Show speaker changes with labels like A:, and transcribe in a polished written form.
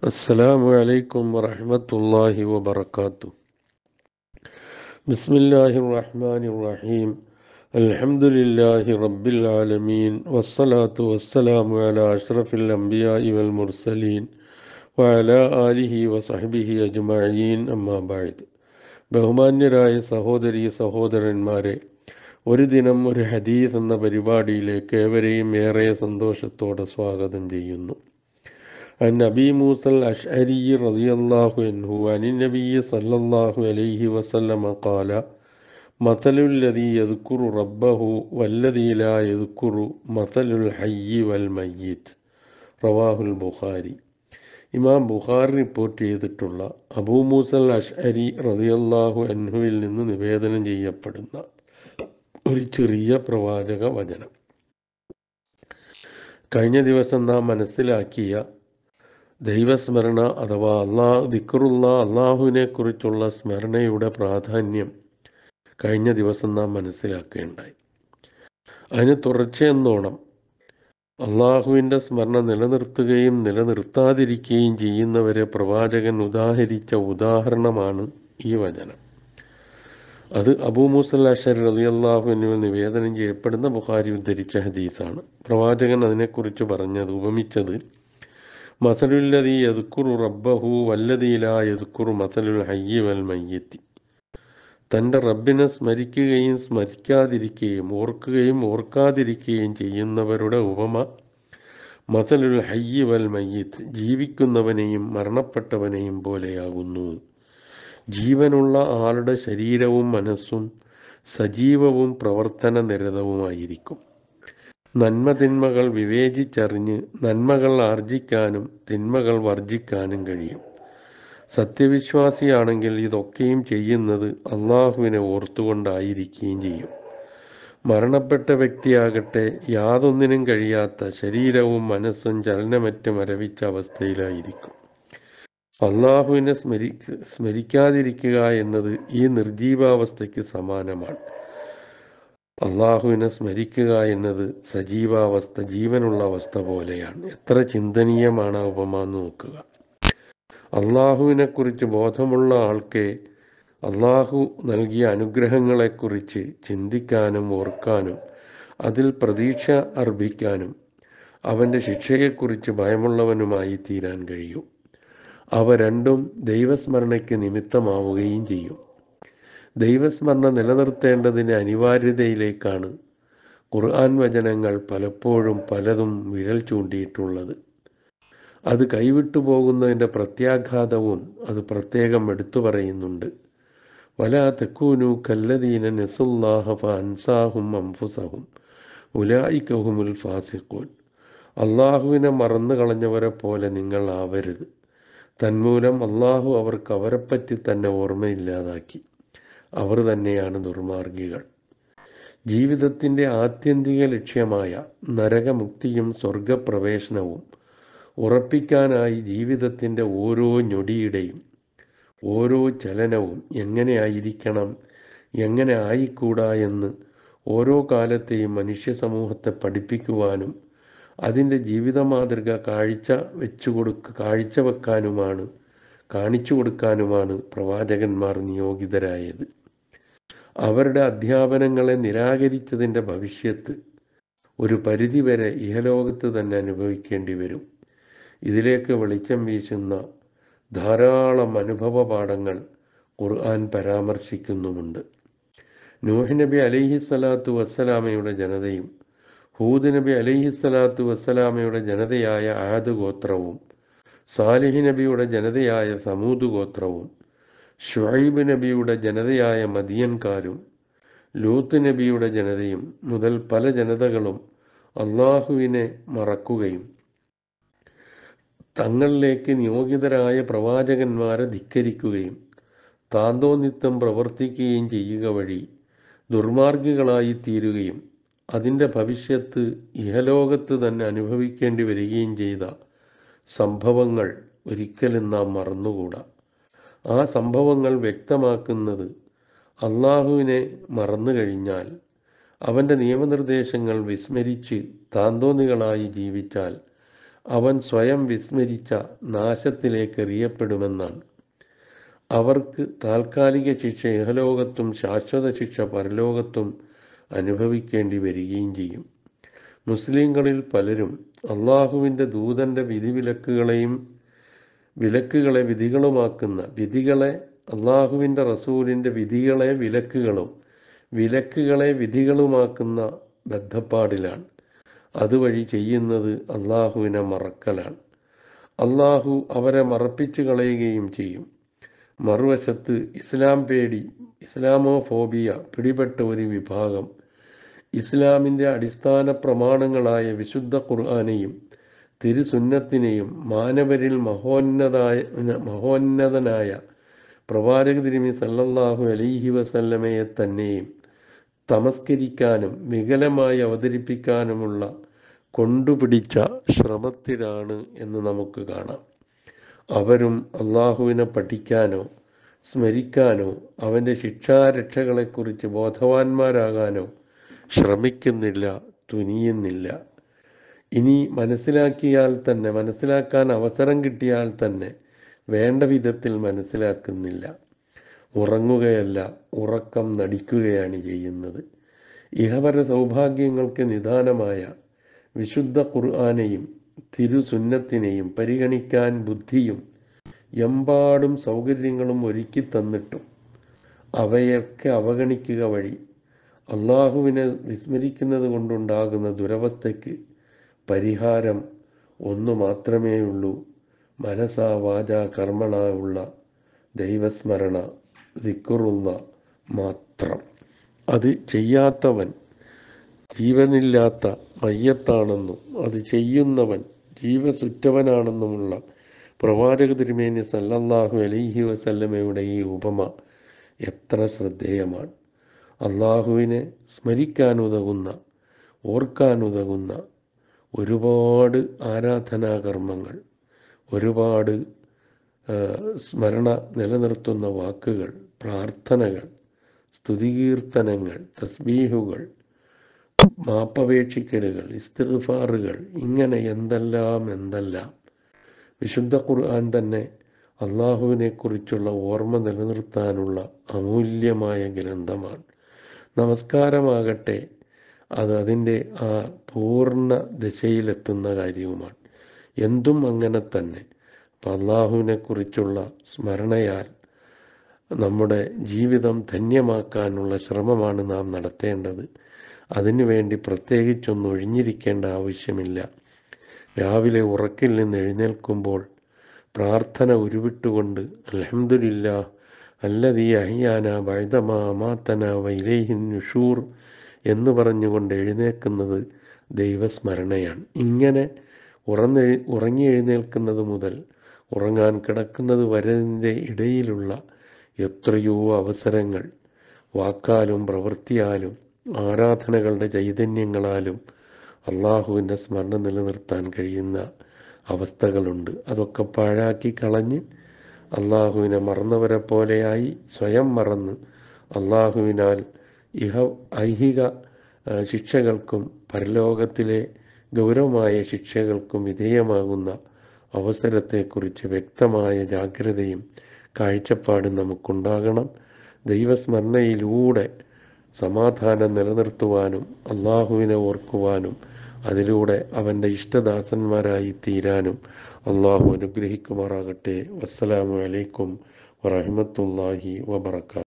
A: السلام عليكم ورحمة الله وبركاته. بسم الله الرحمن الرحيم. الحمد لله رب العالمين والصلاة والسلام على أشرف الأنبياء والمرسلين وعلى آله وصحبه أجمعين أما بعد. ബഹുമാന്യരായ സഹോദരീ സഹോദരന്മാരെ, ഒരു ദിനം ഒരു ഹദീസ് എന്ന പരിപാടിയിലേക്ക് ഏവരെയും ഏറെ സന്തോഷത്തോടെ സ്വാഗതം ചെയ്യുന്നു. عن أبي موسى الأشعري رضي الله عنه عن النبي صلى الله عليه وسلم قال: مثل الذي يذكر ربه والذي لا يذكر مثل الحي والميت. റവാഹുൽ ബുഖാരി. ഇമാം ബുഖാരി റിപ്പോർട്ട് ചെയ്തിട്ടുള്ള അബൂ മൂസൽ അഷ്അരി റളിയല്ലാഹു അൻഹുവിൽ നിന്ന് നിവേദനം ചെയ്യപ്പെടുന്ന ഒരു ചെറിയ പ്രവാചക വചനം. കഴിഞ്ഞ ദിവസം നാം മനസ്സിലാക്കിയ ദൈവസ്മരണ അഥവാ അള്ളാഹുവിനെ കുറിച്ചുള്ള സ്മരണയുടെ പ്രാധാന്യം കഴിഞ്ഞ ദിവസം നാം മനസ്സിലാക്കുകയുണ്ടായി. അതിന് തുടർച്ചയെന്നോണം അള്ളാഹുവിൻ്റെ സ്മരണ നിലനിർത്തുകയും നിലനിർത്താതിരിക്കുകയും ചെയ്യുന്നവരെ പ്രവാചകൻ ഉദാഹരിച്ച ഉദാഹരണമാണ് ഈ വചനം. അത് അബൂ മൂസൽ അശ്അരി റളിയല്ലാഹു അൻഹു നിവേദനം ചെയ്യപ്പെടുന്ന ബുഖാരി ഉദ്ധരിച്ച ഹദീസാണ്. പ്രവാചകൻ അതിനെക്കുറിച്ച് പറഞ്ഞത് ഉപമിച്ചത് മസലുല്ലദീ യദ്കുറു റബ്ബഹു വല്ലദീ ലാ യദ്കുറു മസലുൽ ഹയ്യി വൽ മയ്യിത്തി. തൻ്റെ റബ്ബിനെ സ്മരിക്കുകയും സ്മരിക്കാതിരിക്കുകയും ഓർക്കുകയും ഓർക്കാതിരിക്കുകയും ചെയ്യുന്നവരുടെ ഉപമ മസലുൽ ഹയ്യി വൽ മയ്യിത്ത്, ജീവിക്കുന്നവനെയും മരണപ്പെട്ടവനെയും പോലെയാകുന്നു. ജീവനുള്ള ആളുടെ ശരീരവും മനസ്സും സജീവവും പ്രവർത്തന നിരതവുമായിരിക്കും. നന്മതിന്മകൾ വിവേചിച്ചറിഞ്ഞ് നന്മകൾ ആർജിക്കാനും തിന്മകൾ വർജിക്കാനും കഴിയും. സത്യവിശ്വാസിയാണെങ്കിൽ ഇതൊക്കെയും ചെയ്യുന്നത് അള്ളാഹുവിനെ ഓർത്തുകൊണ്ടായിരിക്കുകയും ചെയ്യും. മരണപ്പെട്ട വ്യക്തിയാകട്ടെ യാതൊന്നിനും കഴിയാത്ത ശരീരവും മനസ്സും ചലനമറ്റ് മരവിച്ച അവസ്ഥയിലായിരിക്കും. അള്ളാഹുവിനെ സ്മരിക്കാതിരിക്കുക എന്നത് ഈ നിർജീവാവസ്ഥയ്ക്ക് സമാനമാണ്. അള്ളാഹുവിനെ സ്മരിക്കുക എന്നത് സജീവാവസ്ഥ, ജീവനുള്ള അവസ്ഥ പോലെയാണ്. എത്ര ചിന്തനീയമാണ് ആ ഉപമ എന്ന് നോക്കുക. അള്ളാഹുവിനെക്കുറിച്ച് ബോധമുള്ള ആൾക്ക് അള്ളാഹു നൽകിയ അനുഗ്രഹങ്ങളെക്കുറിച്ച് ചിന്തിക്കാനും ഓർക്കാനും അതിൽ പ്രതീക്ഷ അർപ്പിക്കാനും അവൻ്റെ ശിക്ഷയെക്കുറിച്ച് ഭയമുള്ളവനുമായി തീരാൻ കഴിയും. അവ രണ്ടും ദൈവസ്മരണയ്ക്ക് നിമിത്തമാവുകയും ചെയ്യും. ദൈവസ്മരണ നിലനിർത്തേണ്ടതിൻ്റെ അനിവാര്യതയിലേക്കാണ് ഖുർആൻ വചനങ്ങൾ പലപ്പോഴും പലതും വിരൽ ചൂണ്ടിയിട്ടുള്ളത്. അത് കൈവിട്ടു പോകുന്നതിൻ്റെ പ്രത്യാഘാതവും അത് പ്രത്യേകം എടുത്തു പറയുന്നുണ്ട്. വലാ തകൂനു കല്ലദീന നസുല്ലാഹ ഫഅൻസാഹും അൻഫുസഹും ഉലൈക ഹുമുൽ ഫാസിഖൂൻ. അള്ളാഹുവിനെ മറന്നു കളഞ്ഞവരെ പോലെ നിങ്ങൾ ആവരുത്. തന്മൂലം അള്ളാഹു അവർക്ക് അവരെപ്പറ്റി തന്നെ ഓർമ്മയില്ലാതാക്കി. അവർ തന്നെയാണ് ദുർമാർഗികൾ. ജീവിതത്തിൻ്റെ ആത്യന്തിക ലക്ഷ്യമായ നരകമുക്തിയും സ്വർഗപ്രവേശനവും ഉറപ്പിക്കാനായി ജീവിതത്തിൻ്റെ ഓരോ ഞൊടിയുടെയും ഓരോ ചലനവും എങ്ങനെ ആയിരിക്കണം, എങ്ങനെ ആയിക്കൂടാ എന്ന് ഓരോ കാലത്തെയും മനുഷ്യ സമൂഹത്തെ പഠിപ്പിക്കുവാനും അതിൻ്റെ ജീവിത മാതൃക കാണിച്ചു കൊടുക്കാനുമാണ് പ്രവാചകന്മാർ നിയോഗിതരായത്. അവരുടെ അധ്യാപനങ്ങളെ നിരാകരിച്ചതിൻ്റെ ഭവിഷ്യത്ത് ഒരു പരിധിവരെ ഇഹലോകത്ത് തന്നെ അനുഭവിക്കേണ്ടി വരും. ഇതിലേക്ക് വെളിച്ചം വീശുന്ന ധാരാളം അനുഭവ പാഠങ്ങൾ ഖുർആൻ പരാമർശിക്കുന്നുമുണ്ട്. നൂഹ് നബി അലൈഹിസ്സലാത്തു വസ്സലാമയുടെ ജനതയും ഹൂദ് നബി അലൈഹിസ്സലാത്തു വസ്സലാമയുടെ ജനതയായ ആദ് ഗോത്രവും സാലിഹ് നബിയുടെ ജനതയായ സമൂദ് ഗോത്രവും ശുഐബ് നബിയുടെ ജനതയായ മദിയൻകാരും ലൂത്ത് നബിയുടെ ജനതയും മുതൽ പല ജനതകളും അള്ളാഹുവിനെ മറക്കുകയും തങ്ങളിലേക്ക് നിയോഗിതരായ പ്രവാചകന്മാരെ ധിക്കരിക്കുകയും താന്തോന്നിത്തം പ്രവർത്തിക്കുകയും ചെയ്യുക വഴി ദുർമാർഗികളായി തീരുകയും അതിൻ്റെ ഭവിഷ്യത്ത് ഇഹലോകത്ത് തന്നെ അനുഭവിക്കേണ്ടി വരികയും ചെയ്ത സംഭവങ്ങൾ ഒരിക്കലും നാം മറന്നുകൂടാ. ആ സംഭവങ്ങൾ വ്യക്തമാക്കുന്നത് അള്ളാഹുവിനെ മറന്നു കഴിഞ്ഞാൽ, അവൻ്റെ നിയമനിർദ്ദേശങ്ങൾ വിസ്മരിച്ച് താന്തോന്നികളായി ജീവിച്ചാൽ അവൻ സ്വയം വിസ്മരിച്ച നാശത്തിലേക്ക് എറിയപ്പെടുമെന്നാണ്. അവർക്ക് താൽക്കാലിക ശിക്ഷ ഇഹലോകത്തും ശാശ്വത ശിക്ഷ പരലോകത്തും അനുഭവിക്കേണ്ടി വരികയും ചെയ്യും. മുസ്ലിങ്ങളിൽ പലരും അള്ളാഹുവിൻ്റെ ദൂതൻ്റെ വിലക്കുകളെ വിധികളുമാക്കുന്ന അള്ളാഹുവിൻ്റെ റസൂലിൻ്റെ വിധികളെ വിലക്കുകളും വിലക്കുകളെ വിധികളുമാക്കുന്ന ബദ്ധപ്പാടിലാണ്. അതുവഴി ചെയ്യുന്നത് അള്ളാഹുവിനെ മറക്കലാണ്. അള്ളാഹു അവരെ മറപ്പിച്ചു കളയുകയും ചെയ്യും. മറുവശത്ത് ഇസ്ലാമോഫോബിയ പിടിപെട്ട ഒരു വിഭാഗം ഇസ്ലാമിൻ്റെ അടിസ്ഥാന പ്രമാണങ്ങളായ വിശുദ്ധ ഖുർആനെയും തിരുസുന്നത്തിനെയും മാനവരിൽ മഹോന്നതനായ പ്രവാചക തിരുമേനി സല്ലല്ലാഹു അലൈഹി വസല്ലമയെ തന്നെയും തമസ്കരിക്കാനും വികലമായി അവതരിപ്പിക്കാനുമുള്ള കൊണ്ടുപിടിച്ച ശ്രമത്തിലാണ് എന്ന് നമുക്ക് കാണാം. അവരും അള്ളാഹുവിനെ പഠിക്കാനോ സ്മരിക്കാനോ അവൻ്റെ ശിക്ഷാരക്ഷകളെക്കുറിച്ച് ബോധവാന്മാരാകാനോ ശ്രമിക്കുന്നില്ല, തുനിയുന്നില്ല. ഇനി മനസ്സിലാക്കാൻ അവസരം കിട്ടിയാൽ തന്നെ വേണ്ട വിധത്തിൽ മനസ്സിലാക്കുന്നില്ല. ഉറങ്ങുകയല്ല, ഉറക്കം നടിക്കുകയാണ് ചെയ്യുന്നത്. ഇഹപര സൗഭാഗ്യങ്ങൾക്ക് നിദാനമായ വിശുദ്ധ ഖുർആനെയും തിരുസുന്നത്തിനെയും പരിഗണിക്കാൻ ബുദ്ധിയും എമ്പാടും സൗകര്യങ്ങളും ഒരുക്കി തന്നിട്ടും അവയൊക്കെ അവഗണിക്കുക വഴി അള്ളാഹുവിനെ വിസ്മരിക്കുന്നത് കൊണ്ടുണ്ടാകുന്ന ദുരവസ്ഥയ്ക്ക് പരിഹാരം ഒന്നു മാത്രമേയുള്ളൂ: മനസാ വാച കർമ്മണ ഉള്ള ദൈവസ്മരണ, ദിക്റുള്ള മാത്രം. അത് ചെയ്യാത്തവൻ ജീവനില്ലാത്ത മയ്യത്താണെന്നും അത് ചെയ്യുന്നവൻ ജീവസുറ്റവനാണെന്നുമുള്ള പ്രവാചക തിരുമേനി സല്ലല്ലാഹു അലൈഹി വസല്ലമയുടെ ഈ ഉപമ എത്ര ശ്രദ്ധേയമാണ്. അള്ളാഹുവിനെ സ്മരിക്കാനുതകുന്ന, ഓർക്കാനുതകുന്ന ഒരുപാട് ആരാധനാകർമ്മങ്ങൾ, ഒരുപാട് സ്മരണ നിലനിർത്തുന്ന വാക്കുകൾ, പ്രാർത്ഥനകൾ, സ്തുതികീർത്തനങ്ങൾ, തസ്ബീഹുകൾ, മാപ്പപേക്ഷിക്കലുകൾ, ഇസ്തിഗ്ഫാറുകൾ, ഇങ്ങനെ എന്തെല്ലാം. വിശുദ്ധ ഖുർആൻ തന്നെ അള്ളാഹുവിനെക്കുറിച്ചുള്ള ഓർമ്മ നിലനിർത്താനുള്ള അമൂല്യമായ ഗ്രന്ഥമാണ്. നമസ്കാരമാകട്ടെ അത് അതിൻ്റെ ആ പൂർണ്ണ ദശയിലെത്തുന്ന കാര്യവുമാണ്. എന്തും അങ്ങനെ തന്നെ. അപ്പം അള്ളാഹുവിനെക്കുറിച്ചുള്ള സ്മരണയാൽ നമ്മുടെ ജീവിതം ധന്യമാക്കാനുള്ള ശ്രമമാണ് നാം നടത്തേണ്ടത്. അതിനുവേണ്ടി പ്രത്യേകിച്ചൊന്നും ഒഴിഞ്ഞിരിക്കേണ്ട ആവശ്യമില്ല. രാവിലെ ഉറക്കിൽ നിന്ന് എഴുന്നേൽക്കുമ്പോൾ പ്രാർത്ഥന ഉരുവിട്ടുകൊണ്ട് അൽഹംദുലില്ലാഹ് അല്ലദീ അഹ്യാന ബഅദമാ അമാതന വഇലൈഹിൻ നുശൂർ എന്ന് പറഞ്ഞുകൊണ്ട് എഴുന്നേൽക്കുന്നത് ദൈവസ്മരണയാണ്. ഇങ്ങനെ ഉറങ്ങി എഴുന്നേൽക്കുന്നത് മുതൽ ഉറങ്ങാൻ കിടക്കുന്നത് വരതിൻ്റെ ഇടയിലുള്ള എത്രയോ അവസരങ്ങൾ വാക്കാലും പ്രവൃത്തിയാലും ആരാധനകളുടെ ചൈതന്യങ്ങളാലും അള്ളാഹുവിൻ്റെ സ്മരണ നിലനിർത്താൻ കഴിയുന്ന അവസ്ഥകളുണ്ട്. അതൊക്കെ പാഴാക്കി കളഞ്ഞ് അള്ളാഹുവിനെ മറന്നവരെ പോലെയായി സ്വയം മറന്ന് അള്ളാഹുവിനാൽ ഐഹിക ശിക്ഷകൾക്കും പരലോകത്തിലെ ഗൗരവമായ ശിക്ഷകൾക്കും വിധേയമാകുന്ന അവസരത്തെക്കുറിച്ച് വ്യക്തമായ ജാഗ്രതയും കാഴ്ചപ്പാടും നമുക്കുണ്ടാകണം. ദൈവസ്മരണയിലൂടെ സമാധാനം നിലനിർത്തുവാനും അള്ളാഹുവിനെ ഓർക്കുവാനും അതിലൂടെ അവൻ്റെ ഇഷ്ടദാസന്മാരായി തീരാനും അള്ളാഹു അനുഗ്രഹിക്കുമാറാകട്ടെ. വസ്സലാമു അലൈക്കും വറഹ്മത്തുള്ളാഹി വബറകാതുഹു.